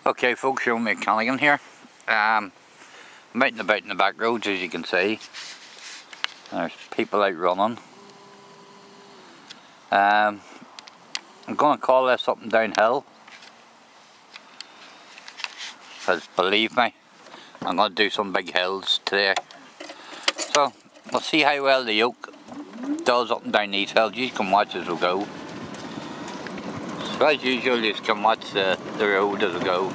Okay folks, Sean McCannigan here. I'm out and about in the back roads, as you can see. There's people out running. I'm going to call this up and downhill, because believe me, I'm going to do some big hills today. So we'll see how well the yoke does up and down these hills. You can watch as we go. So as usual, you can watch the road as we go.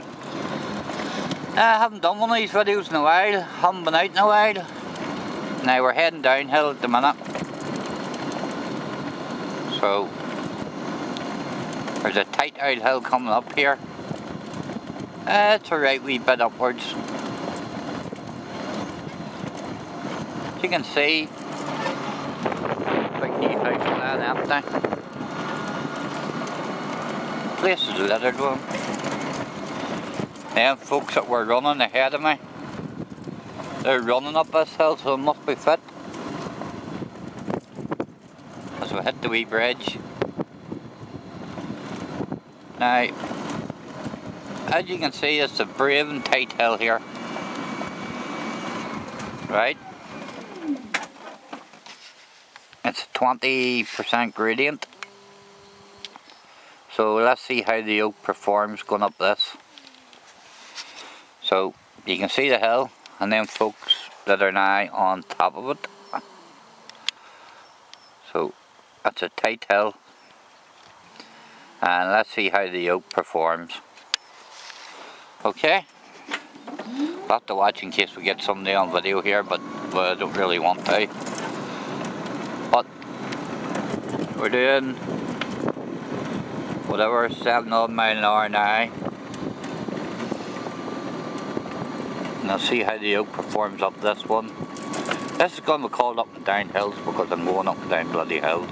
I haven't done one of these videos in a while, haven't been out in a while. Now we're heading downhill at the minute. So there's a tight out hill coming up here. It's a right wee bit upwards. As you can see, big new house land empty. Place is littered with them. Them folks that were running ahead of me, they're running up this hill, so it must be fit. As we hit the wee bridge. Now, as you can see, it's a brave and tight hill here. Right? It's a 20% gradient. So let's see how the yoke performs going up this. So you can see the hill and then folks that are now on top of it. So that's a tight hill, and let's see how the yoke performs. Okay, I'll have to watch in case we get somebody on video here, but I don't really want to. But we're doing whatever, 7 odd mile an hour now. And I'll see how the yoke performs up this one. This is going to be called up and down hills because I'm going up and down bloody hills.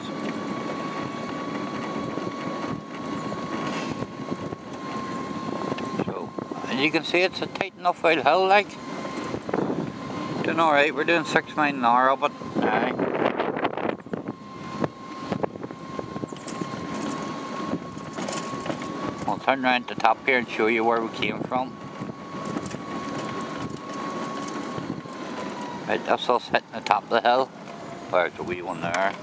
So, and you can see it's a tight enough old hill, like. Doing alright, we're doing 6 miles an hour up it. Aye. I'll turn around to the top here and show you where we came from. Right, that's us hitting the top of the hill. There's a wee one there.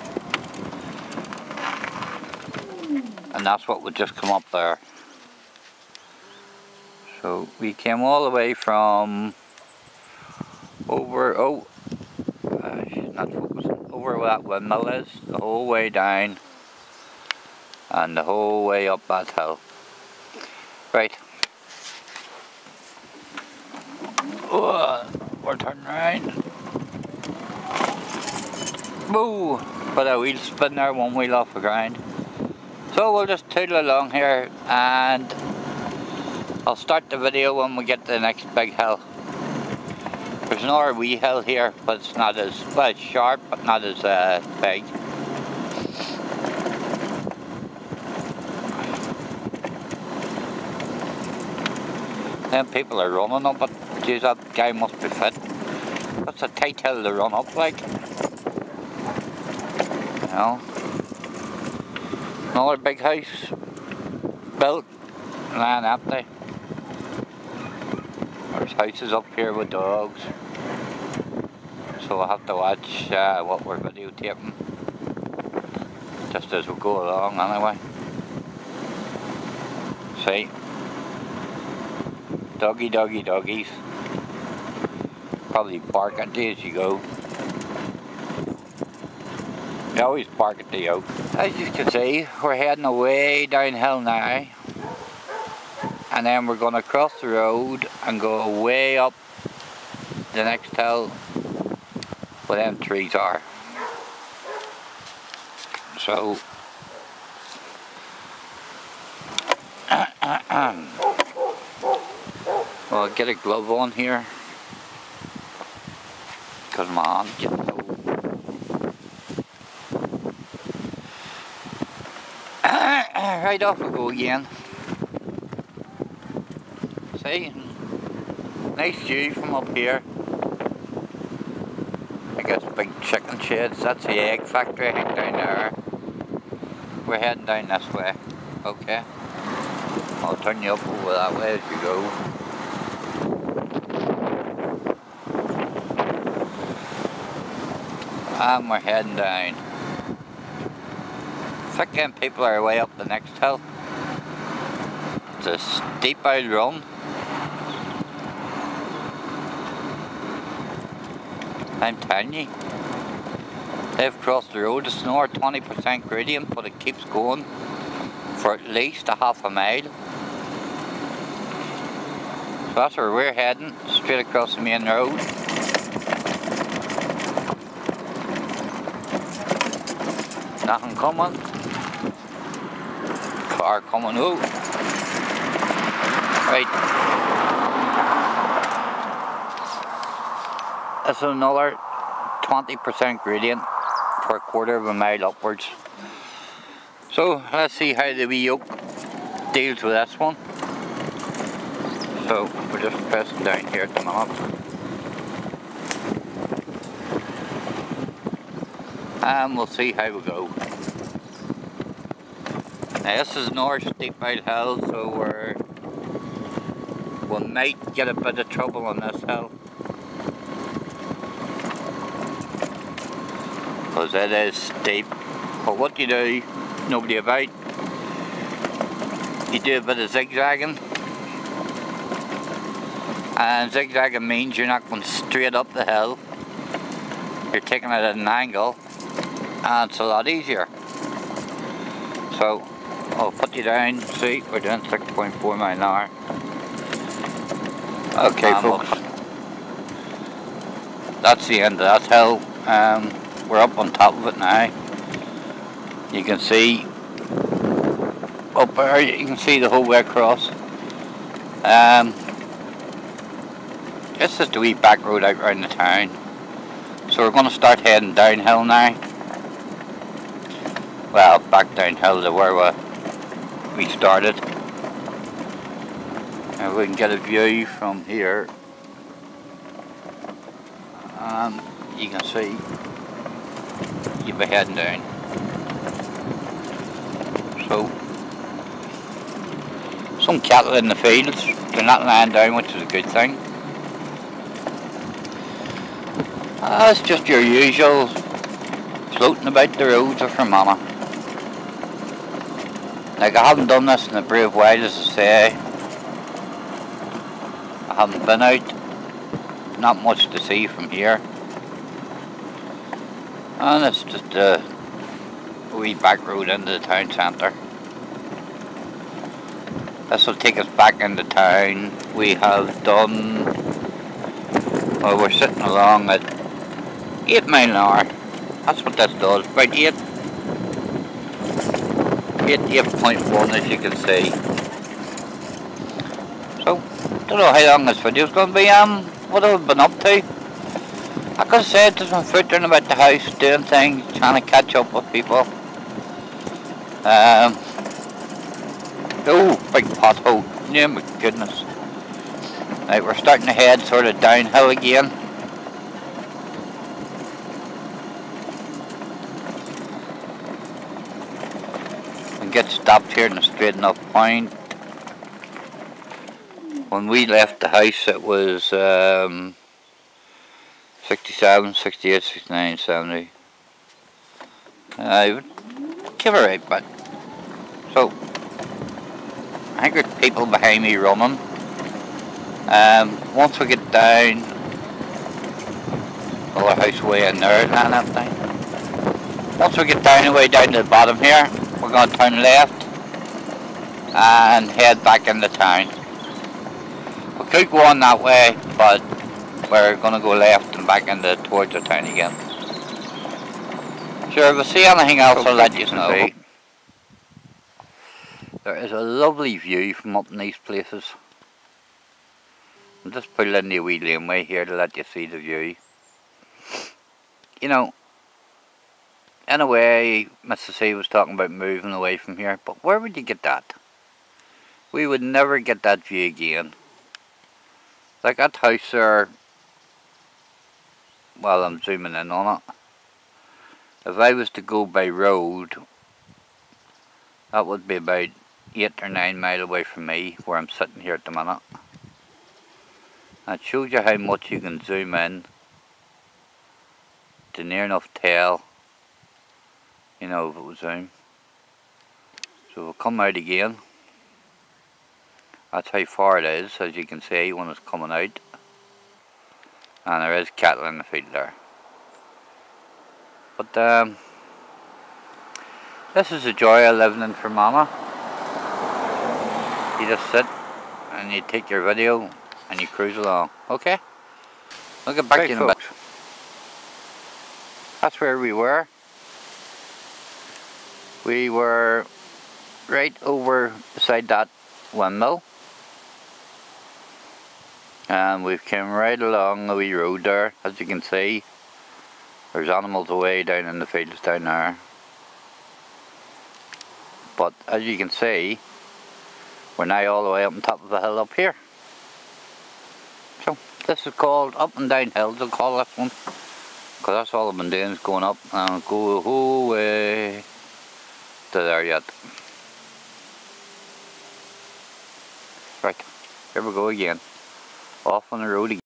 And that's what would just come up there. So we came all the way from over, she's not focusing, over where that windmill is, the whole way down and the whole way up that hill. Right. We're turning around. Woo! Put a wheel spin there, one wheel off the ground. So we'll just toodle along here and I'll start the video when we get to the next big hill. There's another wee hill here, but it's not as, well, it's sharp, but not as big. Then people are running up it. Geez, that guy must be fit. That's a tight hill to run up, like. You know. Another big house built, land empty. There's houses up here with dogs. So we'll have to watch what we're videotaping. Just as we go along, anyway. See? Doggies. Probably bark at you as you go. They always bark at the yoke. As you can see, we're heading away downhill now. And then we're going to cross the road and go way up the next hill where them trees are. So well, I'll get a glove on here because my hand's getting cold. Right off we go again. See, nice view from up here. I guess big chicken sheds. That's the egg factory, I think, down there. We're heading down this way. Okay. I'll turn you up over that way as you go. And we're heading down. I think them people are way up the next hill. It's a steep old run. I'm telling you. They've crossed the road. It's not 20% gradient, but it keeps going for at least a half a mile. So that's where we're heading, straight across the main road. Nothing coming. Car coming out. Right. That's another 20% gradient for a quarter of a mile upwards. So let's see how the wee yoke deals with this one. So we're just pressing down here at the moment. And we'll see how we go. Now this is another steep old hill, so we might get a bit of trouble on this hill. Because it is steep. But what you do, nobody about, you do a bit of zigzagging. And zigzagging means you're not going straight up the hill. You're taking it at an angle, and it's a lot easier. So I'll put you down. See, we're doing 6.4 miles an hour. Okay, folks. That's the end of that hill. We're up on top of it now. You can see up there. You can see the whole way across. It's just a wee back road out around the town. So we're going to start heading downhill now. Well, back downhill to where we started. And we can get a view from here. You can see you'll be heading down. So, some cattle in the fields. They're not lying down, which is a good thing. It's just your usual floating about the roads of Fermanagh. Like, I haven't done this in a brave while, as I say. I haven't been out. Not much to see from here. And it's just a wee back road into the town centre. This will take us back into town. We have done, well, we're sitting along at 8 miles an hour. That's what this does, about 8.1 as you can see. So, don't know how long this video is going to be. What have I been up to? I could have said just been footering about the house, doing things, trying to catch up with people. Oh, big pothole. Yeah, my goodness. Right, we're starting to head sort of downhill again. And get stopped here in a straight enough point. When we left the house it was 67, 68, 69, 70. I would give it right back. So, I think there's people behind me running. Once we get down, another house way in there and everything. Once we get down the way down to the bottom here, we're going to turn left and head back into town. We could go on that way, but we're going to go left and back into towards the town again. Sure, if we see anything else, I'll let you know. There is a lovely view from up in these places. I'll just put it in the wee laneway here to let you see the view. You know, in a way, Mr. C was talking about moving away from here, but where would you get that? We would never get that view again. Like that house there, well, I'm zooming in on it. If I was to go by road, that would be about 8 or 9 mile away from me, where I'm sitting here at the minute. And it shows you how much you can zoom in to near enough tell, you know, if it was zoom. So we'll come out again. That's how far it is, as you can see when it's coming out. And there is cattle in the field there. But this is the joy of living in Fermanagh. You just sit and you take your video and you cruise along. Okay? I'll get back to you in a bit. That's where we were. We were right over beside that windmill. And we've come right along the wee road there, as you can see. There's animals away down in the fields down there. But as you can see, we're now all the way up on top of the hill up here. So this is called Up and Down Hills, I'll call this one. Because that's all I've been doing is going up and go the whole way to there yet. Right, here we go again. Off on the road again.